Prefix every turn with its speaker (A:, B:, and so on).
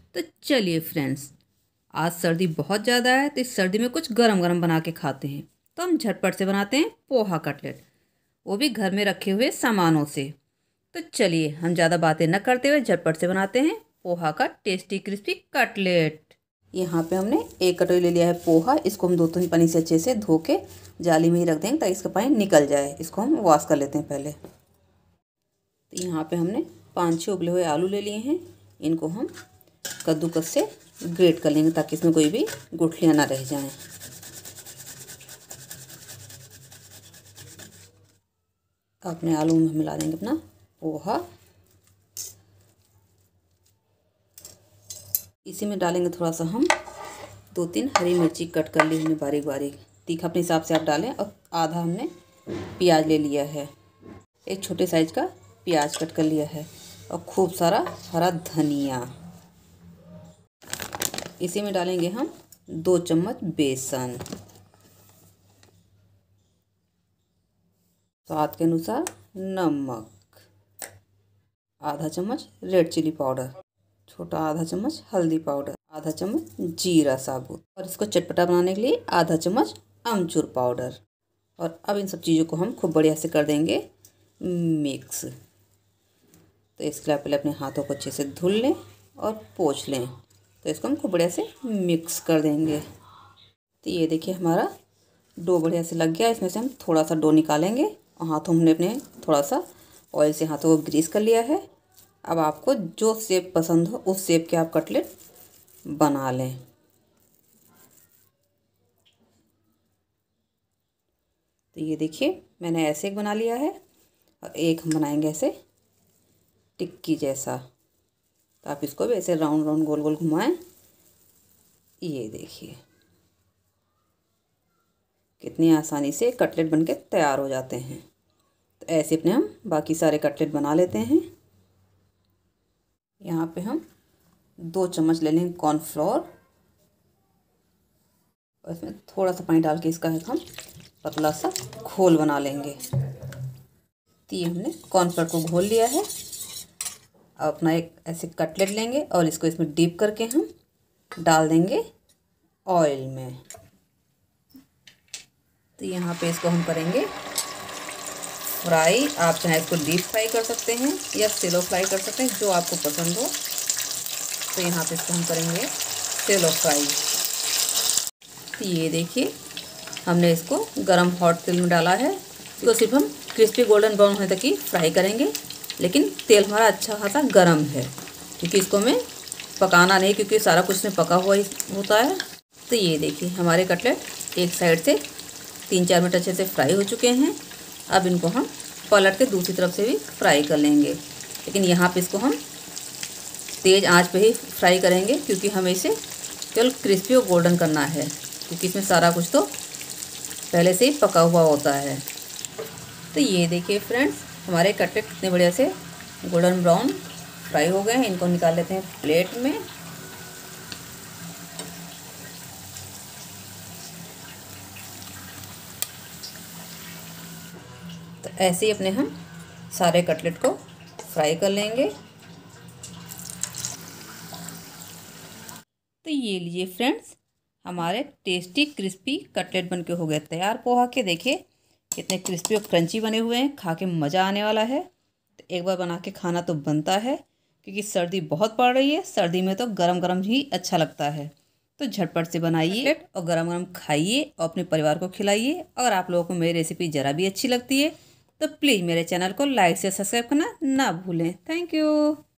A: तो चलिए फ्रेंड्स, आज सर्दी बहुत ज़्यादा है तो इस सर्दी में कुछ गरम गरम बना के खाते हैं। तो हम झटपट से बनाते हैं पोहा कटलेट, वो भी घर में रखे हुए सामानों से। तो चलिए हम ज़्यादा बातें न करते हुए झटपट से बनाते हैं पोहा का टेस्टी क्रिस्पी कटलेट। यहाँ पे हमने एक कटोरी ले लिया है पोहा। इसको हम 2-3 पानी से अच्छे से धो के जाली में ही रख देंगे ताकि इसका पानी निकल जाए। इसको हम वॉश कर लेते हैं पहले। तो यहाँ पे हमने 5-6 उबले हुए आलू ले लिए हैं। इनको हम कद्दूकस से ग्रेट कर लेंगे ताकि इसमें कोई भी गुठलियाँ ना रह जाएं। अपने आलू में मिला देंगे अपना पोहा। इसी में डालेंगे थोड़ा सा हम 2-3 हरी मिर्ची कट कर ली हमने बारीक बारीक। तीखा अपने हिसाब से आप डालें। और आधा हमने प्याज ले लिया है, एक छोटे साइज का प्याज कट कर लिया है। और खूब सारा हरा धनिया। इसी में डालेंगे हम 2 चम्मच बेसन, स्वाद के अनुसार नमक, आधा चम्मच रेड चिली पाउडर, छोटा आधा चम्मच हल्दी पाउडर, आधा चम्मच जीरा साबुत और इसको चटपटा बनाने के लिए आधा चम्मच अमचूर पाउडर। और अब इन सब चीज़ों को हम खूब बढ़िया से कर देंगे मिक्स। तो इसके लिए पहले अपने हाथों को अच्छे से धुल लें और पोंछ लें। तो इसको हम खूब बढ़िया से मिक्स कर देंगे। तो ये देखिए हमारा डो बढ़िया से लग गया। इसमें से हम थोड़ा सा डो निकालेंगे और हाथों हमने अपने थोड़ा सा ऑयल से हाथों को ग्रीस कर लिया है। अब आपको जो शेप पसंद हो उस शेप के आप कटलेट बना लें। तो ये देखिए मैंने ऐसे एक बना लिया है और एक हम बनाएंगे ऐसे टिक्की जैसा। तो आप इसको भी ऐसे राउंड राउंड गोल गोल घुमाएं। ये देखिए कितनी आसानी से कटलेट बनके तैयार हो जाते हैं। तो ऐसे अपने हम बाकी सारे कटलेट बना लेते हैं। यहाँ पे हम 2 चम्मच ले लेंगे कॉर्नफ्लोर और इसमें थोड़ा सा पानी डाल के इसका हम पतला सा घोल बना लेंगे। तो ये हमने कॉर्नफ्लोर को घोल लिया है। अब अपना एक ऐसे कटलेट लेंगे और इसको इसमें डीप करके हम डाल देंगे ऑयल में। तो यहाँ पे इसको हम करेंगे फ्राई। आप चाहे इसको डीप फ्राई कर सकते हैं या सेलो फ्राई कर सकते हैं, जो आपको पसंद हो। तो यहाँ पे इसको हम करेंगे सेलो फ्राई। तो ये देखिए हमने इसको गरम हॉट तेल में डाला है। इसको सिर्फ हम क्रिस्पी गोल्डन ब्राउन होने तक ही फ्राई करेंगे। लेकिन तेल हमारा अच्छा खासा गर्म है क्योंकि इसको हमें पकाना नहीं, क्योंकि सारा कुछ में पका हुआ ही होता है। तो ये देखिए हमारे कटलेट एक साइड से 3-4 मिनट अच्छे से फ्राई हो चुके हैं। अब इनको हम पलट के दूसरी तरफ से भी फ्राई कर लेंगे। लेकिन यहाँ पे इसको हम तेज़ आंच पे ही फ्राई करेंगे क्योंकि हमें इसे केवल क्रिस्पी और गोल्डन करना है, क्योंकि इसमें सारा कुछ तो पहले से ही पका हुआ होता है। तो ये देखिए फ्रेंड्स हमारे कटलेट कितने बढ़िया से गोल्डन ब्राउन फ्राई हो गए हैं। इनको निकाल लेते हैं प्लेट में। तो ऐसे ही अपने हम सारे कटलेट को फ्राई कर लेंगे। तो ये लीजिए फ्रेंड्स हमारे टेस्टी क्रिस्पी कटलेट बनके हो गए तैयार पोहा के। देखिए कितने क्रिस्पी और क्रंची बने हुए हैं, खा के मज़ा आने वाला है। तो एक बार बना के खाना तो बनता है, क्योंकि सर्दी बहुत पड़ रही है। सर्दी में तो गरम गरम ही अच्छा लगता है। तो झटपट से बनाइए और गरम गरम खाइए और अपने परिवार को खिलाइए। अगर आप लोगों को मेरी रेसिपी ज़रा भी अच्छी लगती है तो प्लीज़ मेरे चैनल को लाइक से सब्सक्राइब करना ना भूलें। Thank you.